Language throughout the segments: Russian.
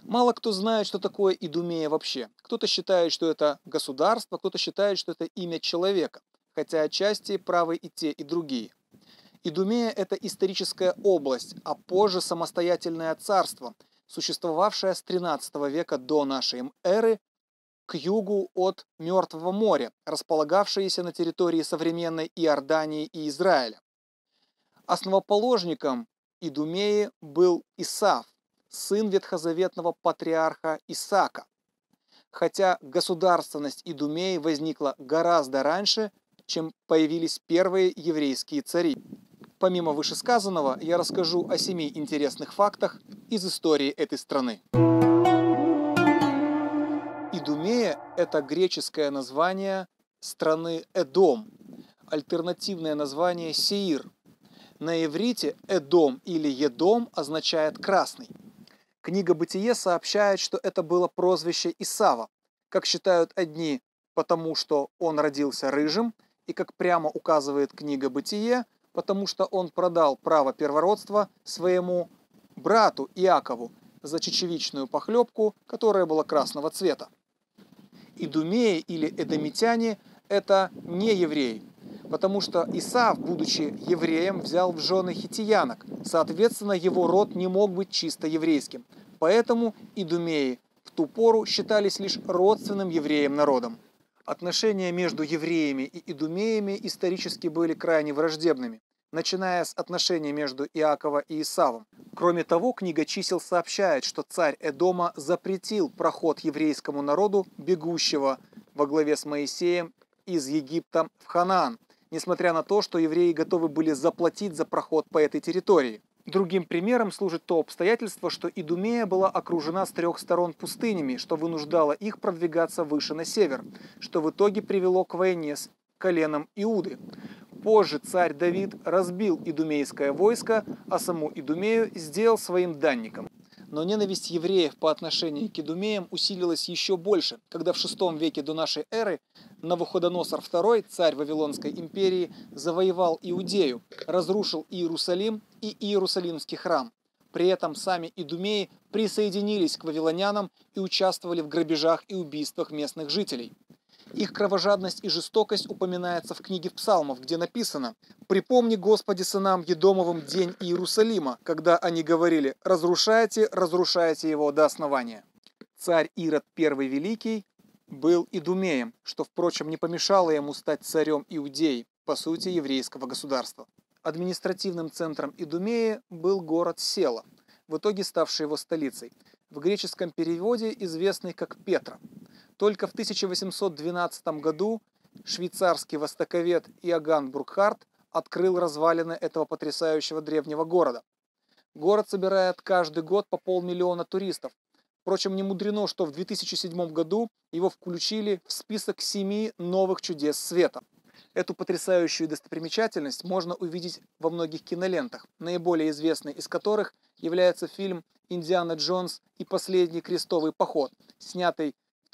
Мало кто знает, что такое Идумея вообще. Кто-то считает, что это государство, кто-то считает, что это имя человека, хотя отчасти правы и те, и другие. Идумея – это историческая область, а позже самостоятельное царство, существовавшее с XIII века до нашей эры к югу от Мертвого моря, располагавшееся на территории современной Иордании и Израиля. Основоположником Идумеи был Исав, сын ветхозаветного патриарха Исаака, хотя государственность Идумеи возникла гораздо раньше, чем появились первые еврейские цари. Помимо вышесказанного, я расскажу о 7 интересных фактах из истории этой страны. Идумея – это греческое название страны Эдом, альтернативное название Сеир. На иврите Эдом или Едом означает «красный». Книга «Бытие» сообщает, что это было прозвище Исава, как считают одни, потому что он родился рыжим, и как прямо указывает книга «Бытие», потому что он продал право первородства своему брату Иакову за чечевичную похлебку, которая была красного цвета. Идумеи или эдомитяне – это не евреи, потому что Исав, будучи евреем, взял в жены хиттиянок, соответственно, его род не мог быть чисто еврейским. Поэтому идумеи в ту пору считались лишь родственным евреям народом. Отношения между евреями и идумеями исторически были крайне враждебными, начиная с отношений между Иакова и Исавом. Кроме того, книга чисел сообщает, что царь Эдома запретил проход еврейскому народу, бегущего во главе с Моисеем из Египта в Ханаан, несмотря на то, что евреи готовы были заплатить за проход по этой территории. Другим примером служит то обстоятельство, что Идумея была окружена с 3 сторон пустынями, что вынуждало их продвигаться выше на север, что в итоге привело к войне с коленом Иуды. Позже царь Давид разбил идумейское войско, а саму Идумею сделал своим данником. Но ненависть евреев по отношению к идумеям усилилась еще больше, когда в VI веке до нашей эры Навуходоносор II, царь Вавилонской империи, завоевал Иудею, разрушил Иерусалим и Иерусалимский храм. При этом сами идумеи присоединились к вавилонянам и участвовали в грабежах и убийствах местных жителей. Их кровожадность и жестокость упоминается в книге Псалмов, где написано: «Припомни, Господи, сынам Едомовым день Иерусалима, когда они говорили: разрушайте, разрушайте его до основания». Царь Ирод I Великий был идумеем, что, впрочем, не помешало ему стать царем Иудеи, по сути, еврейского государства. Административным центром Идумеи был город Села, в итоге ставший его столицей, в греческом переводе известный как Петра. Только в 1812 году швейцарский востоковед Иоганн Буркхарт открыл развалины этого потрясающего древнего города. Город собирает каждый год по 500 000 туристов. Впрочем, не мудрено, что в 2007 году его включили в список 7 новых чудес света. Эту потрясающую достопримечательность можно увидеть во многих кинолентах, наиболее известной из которых является фильм «Индиана Джонс и последний крестовый поход», снятый в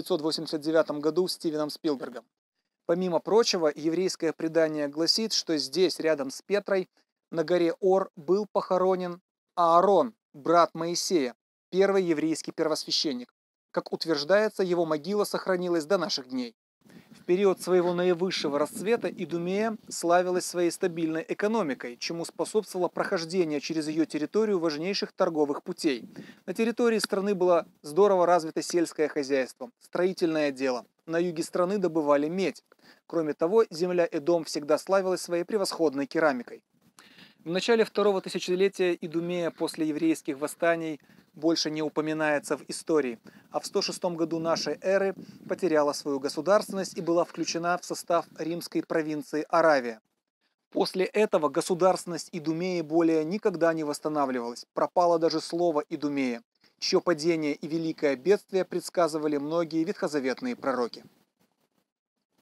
1989 году Стивеном Спилбергом. Помимо прочего, еврейское предание гласит, что здесь, рядом с Петрой, на горе Ор, был похоронен Аарон, брат Моисея, первый еврейский первосвященник. Как утверждается, его могила сохранилась до наших дней. В период своего наивысшего расцвета Идумея славилась своей стабильной экономикой, чему способствовало прохождение через ее территорию важнейших торговых путей. На территории страны было здорово развито сельское хозяйство, строительное дело. На юге страны добывали медь. Кроме того, земля Эдом всегда славилась своей превосходной керамикой. В начале второго тысячелетия Идумея после еврейских восстаний больше не упоминается в истории, а в 106 году нашей эры потеряла свою государственность и была включена в состав римской провинции Аравия. После этого государственность Идумеи более никогда не восстанавливалась, пропало даже слово Идумея, чье падение и великое бедствие предсказывали многие ветхозаветные пророки.